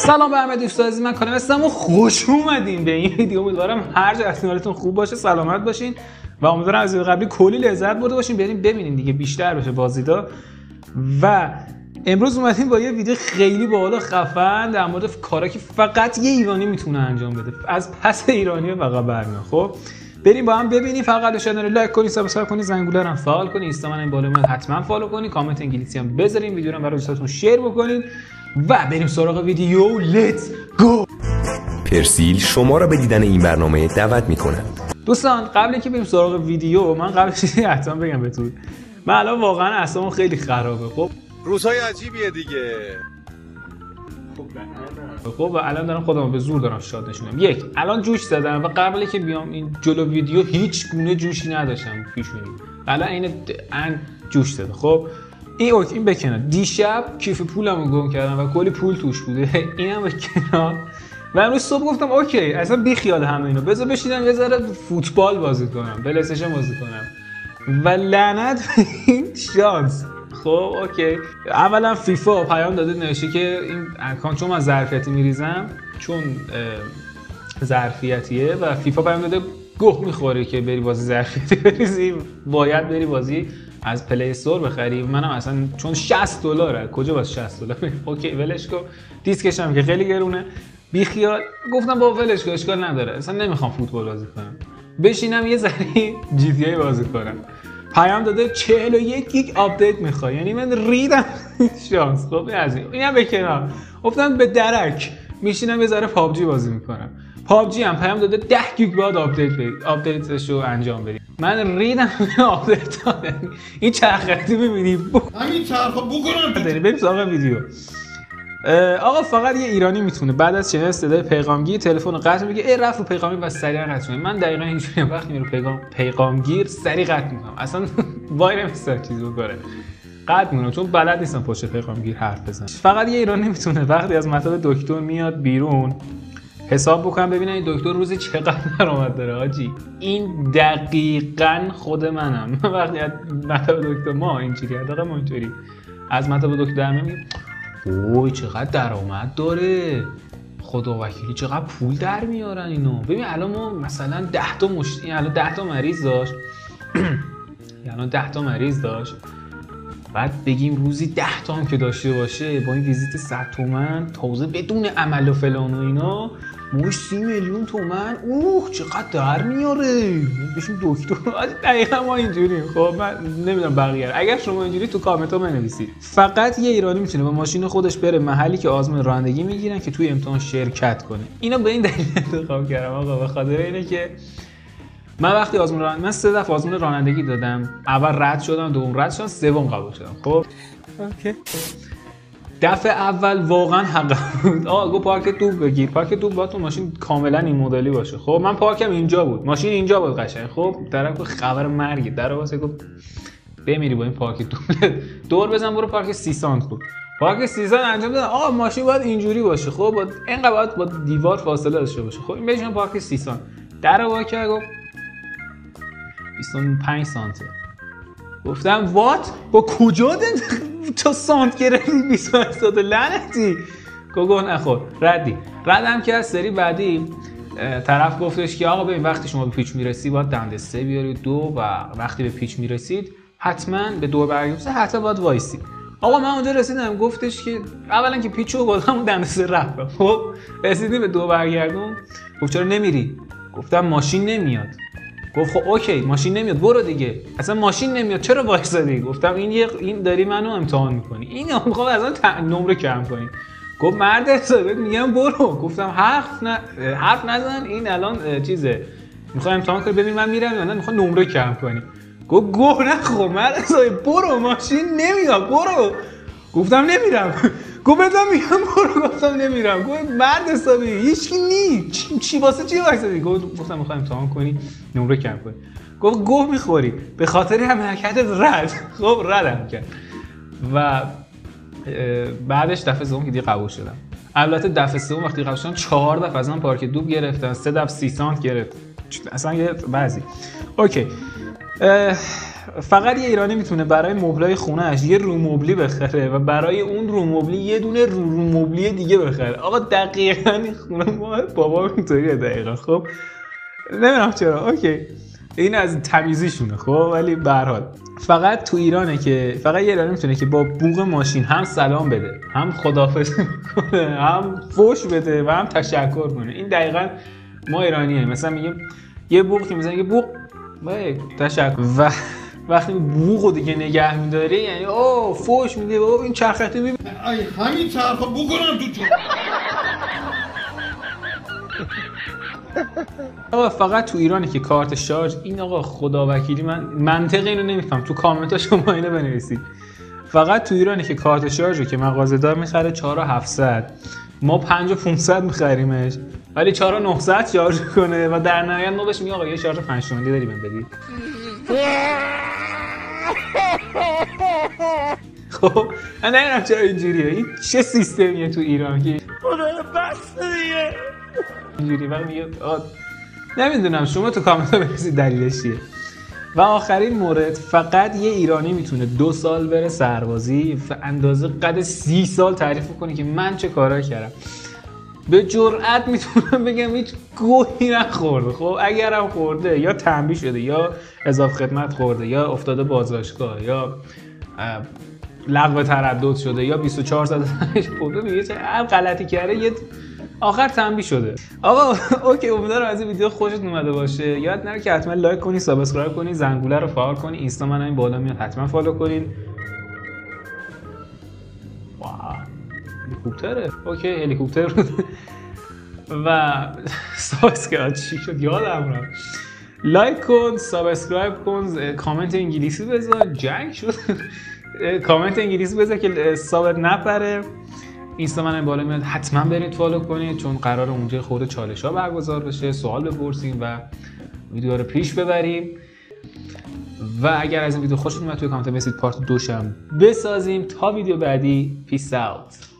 سلام به همه دوستان عزیز، من کارم هستم و خوش اومدین به این ویدیو. امیدوارم هر جا هستین حالتون خوب باشه، سلامت باشین و امیدوارم از ویدیو قبلی کلی لذت برده باشین. بریم ببینیم دیگه بیشتر بشه بازیدا. و امروز اومدیم با یه ویدیو خیلی باحال و خفن در مورد کارا که فقط یه ایرانی میتونه انجام بده، از پس ایرانی فقط برمیاد. خب بریم با هم ببینیم. فقط چنل لایک کنید، سابسکرایب کنید، زنگوله رو هم فعال کنید، اینستا من این بالا من حتما فالو کنید، کامنت انگلیسی هم بذارین، ویدیو رو برای دوستاتون شیر بکنید و بریم سراغ ویدیو. لیتس گو. پرسیل شما را به دیدن این برنامه دعوت می‌کند. دوستان قبل اینکه بریم سراغ ویدیو، من قبل چیزی حتما بگم بهتون. من الان واقعا اعصابم خیلی خرابه. خب روزهای عجیبیه دیگه. خب الان دارم خودم به زور دارم شاد نشونم. یک، الان جوش زدم و قبل که بیام این جلو ویدیو هیچ گونه جوشی نداشتم پیش بینی. الان این جوش زده. خب این بکنار. دیشب کیف پولمو گم کردم و کلی پول توش بوده. اینم بکنار. و امروز صبح گفتم اوکی اصلا بی خیال همه اینا، بذار بشینم یه ذره فوتبال بازی کنم، پلی استیشن بازی کنم. و لعنت به این شانس. خب اوکی، اولا فیفا پیام داده نوشته که این اکانت چون من ظرفیتی میریزم، چون ظرفیتیه و فیفا پیام داده گوه میخوره که بری بازی ظرفیتی بریزی، باید بری بازی از پلی استور بخری. منم اصلا چون $60 کجا باز $60 اوکی ولش کن. دیسکش هم که خیلی گرونه، بی خیال. گفتم با ولش کن اشکال نداره، اصلا نمیخوام فوتبال بازی کنم، بشینم یه ذره جی تی ای بازی کنم. پیام داده 41 گیگ آپدیت میخوای، یعنی من ریدم شانس. خب اینم به کنار، گفتم به درک میشینم یه ذره پابجی بازی میکنم. پابجی هم پیام داده 10 گیگ بعد آپدیتشو انجام بدید. من ریدم آپدیت دادن. این چرختی میبینی همین چرخو بکنم. بریم سراغ ویدیو. آقا فقط یه ایرانی میتونه بعد از شنیدن صدای پیغامگیر تلفن رو قطع میگه ای رفت رو پیغامی و سریع قطع کنه. من دقیقاً اینجوریه، وقتی میرم پیغامگیر سریع قطع میکنم، اصلا وای نمیستم چیزی بکنه، قطع میکنم چون بلد نیستم پشت پیغامگیر حرف بزنم. فقط یه ایرانی میتونه وقتی از مطب دکتر میاد بیرون حساب بکنم ببینم این دکتر روزی چقدر درآمد داره. حاجی این دقیقاً خود منم. وقتی از مطب دکتر ما اینجوریه، دقیقاً ما اینجوری از مطب دکتر میگیم اوه چقدر درآمد داره، خدا وکیلی چقدر پول در میارن اینو. ببین الان ما مثلا 10 تا الان 10 تا مریض داشت الان 10 تا مریض داشت، بعد بگیم روزی 10 تا هم که داشته باشه با این ویزیت 100 تومن تازه بدون عمل و فلان و اینا موش 30 میلیون تومن. اوه چقدر در میاره، بشین دکتر. دقیقا ما اینجوریم. خب من نمیدونم بقیه، اگر شما اینجوری تو کامنت ها بنویسید. فقط یه ایرانی میتونه با ماشین خودش بره محلی که آزمون رانندگی میگیرن که توی امتحان شرکت کنه. اینو به این دلیل انتخاب کردم آقا، به خاطر اینه که من وقتی من 3 دفعه آزمون رانندگی دادم، اول رد شدم، دوم رد شدم، سوم قبول شدم. خب اوکی، دفعه اول واقعا حق بود. آقا گو پارک دوب بگیر، پارک دوب با تو ماشین کاملا این مدلی باشه. خب من پارکم اینجا بود، ماشین اینجا بود قشنگ. خب طرف خبر مرگ در واسه گفت بمیری با این پارک دوب، دور بزن برو پارک 30 سانت بود. پارک 30 سانت انجام دادن. آقا ماشین باید اینجوری باشه، خب باید اینقدر با دیوار فاصله داشته باشه. خب این بشین پارک 30 سانت، درو وا کرد گفت 25 سانته. گفتم وات با کجا تو سانت گرفتی 25 سانت لعنتی؟ گفت نخور ردم که از سری بعدی طرف گفتش که آقا ببین وقتی شما به پیچ میرسی باید دنده 3 بیاری 2 و وقتی به پیچ میرسید حتما به 2 برگردید، حتی باید وایسی. آقا من اونجا رسیدم گفتش که اولا که پیچو با همون دنده 3 رفتم. خب رسیدیم به 2 برگردون. گفت چرا نمیری؟ گفتم ماشین نمیاد. گفت خب اوکی ماشین نمیاد برو دیگه. اصلا ماشین نمیاد چرا وایسادی؟ گفتم این داری منو امتحان میکنی، این میخوام ازن نمره کم کنی. گفت مرد حسابت میگم برو. گفتم حرف نزن، این الان چیزه میخوام امتحان کنی ببین من میرم یا نه، میخوام نمره کم کنی. گفت گوه نخور مرد حسابت برو ماشین نمیاد برو. گفتم نمیرم. گفت بدم میگم برو. گفتم نمیرم. گفت مرد حسابی هیچکی نی چی واسه چی وایسادی؟ گفتم میخوام امتحان کنی نمره کم کنی. گفت گوه میخوری به خاطر هم حرکتت رد. خب ردم کرد و بعدش دفعه سوم که دیگه قبول شدم. البته دفعه سوم وقتی قبول شدم 4 دفعه از من پارک دوب گرفتن، 3 دفعه 30 سانت گرفت اصلا یه بعضی. اوکی فقط یه ایرانی میتونه برای مبلای خونهش یه رو مبلی بخره و برای اون رو مبلی یه دونه رو مبلی دیگه بخره. آقا دقیقاً این خونه ما بابا اینطوریه دقیقاً. خب نمیدونم چرا. اوکی این از تمیزیشونه خب، ولی به هر حال فقط تو ایرانه که فقط یه ایرانی میتونه که با بوق ماشین هم سلام بده، هم خداحافظی کنه، هم فوش بده و هم تشکر کنه. این دقیقاً ما ایرانیه. مثلا میگیم یه بوق که میزنه یه بوق تشکر، و وقتی بوقو دیگه نگه میداری یعنی فوش میده این چرخته ببین ای همین چرخو بکنم تو چون. آقا فقط تو ایرانه که کارت شارژ این آقا خدا وکیلی من منطق اینو نمیفهم. تو کامنت شما اینو بنویسید. فقط تو ایرانه که کارت شارژ رو که مغازه‌دار میخره 4700 ما 5500 میخریمش، ولی 4900 شارژ کنه و در نهایت ما بهش میگه آقا یه شارژ 5 تومانی داری من بدی. خب من نمیدونم چرا اینجوریه. این چه سیستمیه تو ایران که خدا بس دیگه اینجوری وقتی میگه نمیدونم. شما تو کامنت ها بنویسید دلیلش چیه. و آخرین مورد، فقط یه ایرانی میتونه 2 سال بره سربازی و اندازه قد 30 سال تعریف کنه که من چه کارایی کردم. به جرئت میتونم بگم هیچ گوهی نخورده. خب اگرم خورده یا تنبیه شده یا اضافه خدمت خورده یا افتاده بازداشتگاه یا لغو تردد شده یا 24 ساعت خورده دیگه چه هر غلطی کرده یه آخر تنبیه شده. آقا اوکی امیدوارم از این ویدیو خوشت اومده باشه. یاد نره که حتما لایک کنی، سابسکرایب کنی، زنگوله رو فعال کنی، اینستا من همین بالا میاد حتما فالو کنین. واو هلیکوپتره. اوکی هلیکوپتر و سابسکرایب چی شد یادم رفت. لایک کن، سابسکرایب کن، کامنت انگلیسی بذار. جنگ شد. کامنت انگلیسی بذار که سابت نپره. اینستا من بالا میاد حتما برید فالو کنید چون قراره اونجا خود چالش‌ها برگزار بشه، سوال بپرسیم و ویدیو رو پیش ببریم. و اگر از این ویدیو خوشتون اومد توی کامنت بنویسید پارت 2 بسازیم. تا ویدیو بعدی پیس اوت.